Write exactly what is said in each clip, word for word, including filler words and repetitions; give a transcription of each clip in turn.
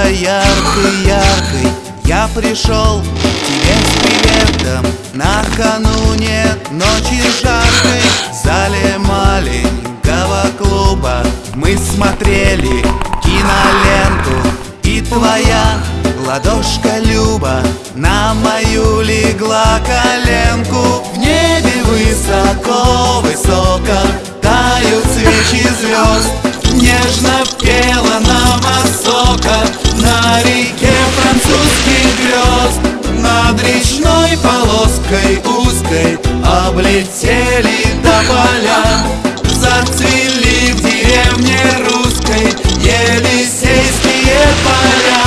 яркой-яркой я пришел к тебе с приветом. Накануне ночи жаркой в зале маленького клуба мы смотрели киноленту, и твоя ладошка Люба на мою легла коленку. В небе высоко-высоко тают свечи звезд, нежно пела нам осока на реке французских грезд. Над речной полоской узкой облетели тополя, зацвели в деревне русской Елисейские поля.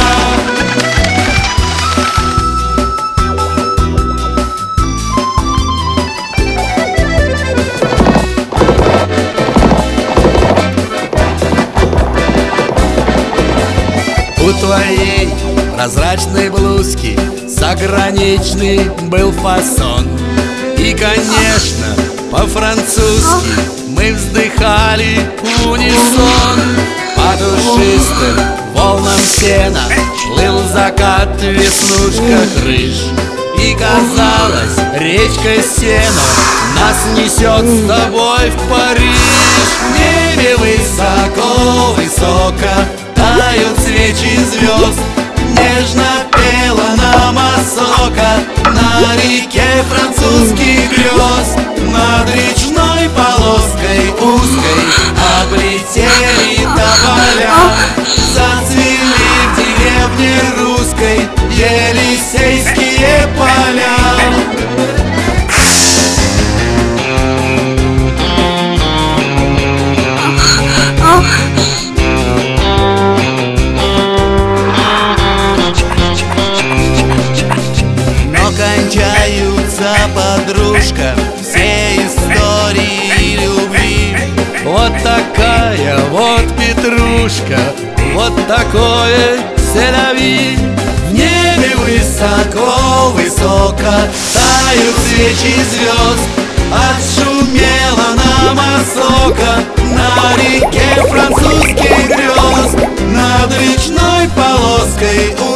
У твоей прозрачной блузки заграничный был фасон, и, конечно, по-французски мы вздыхали в унисон. По душистым волнам сена плыл закат в веснушках рыж, и, казалось, речкой сена нас несет с тобой в Париж. В небе высоко-высоко тают свечи звезд, нежно пела нам осока на реке французских грез. Над речной полоской узкой облетели тополя, зацвели в деревне русской Елисейские поля. Кончаются, подружка, все истории любви. Вот такая вот петрушка, вот такое селяви. В небе высоко-высоко тают свечи звезд, отшумела нам осока на реке французских грез. Над речной полоской